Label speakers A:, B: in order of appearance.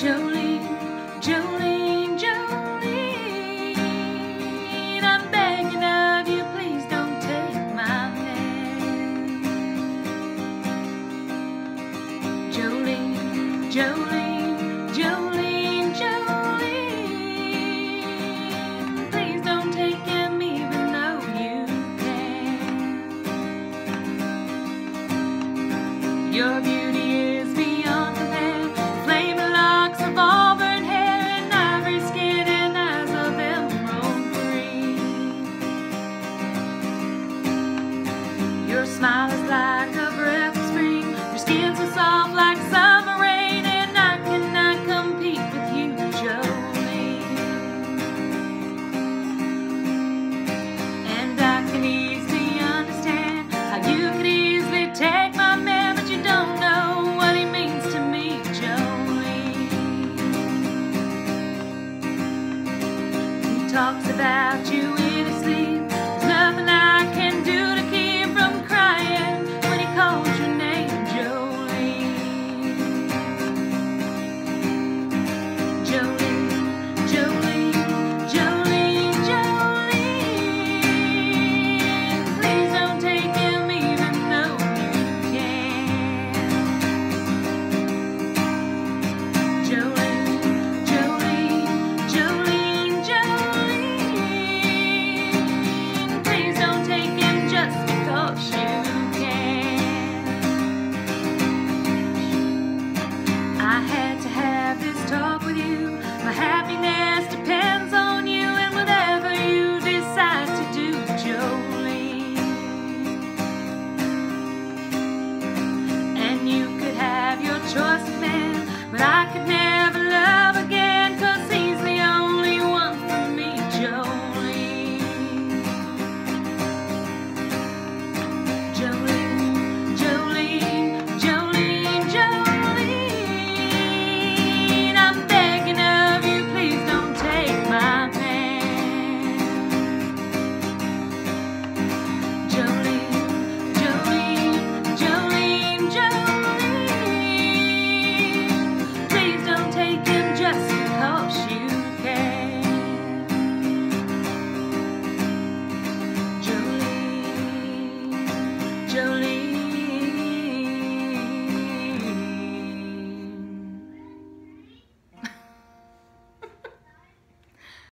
A: Jolene, Jolene, Jolene, I'm begging of you, please don't take my hand. Jolene, Jolene, Jolene, Jolene, please don't take him even though you can. Your beauty is beyond compare, flaming locks of auburn hair and ivory skin and eyes of emerald green. Your smile is like a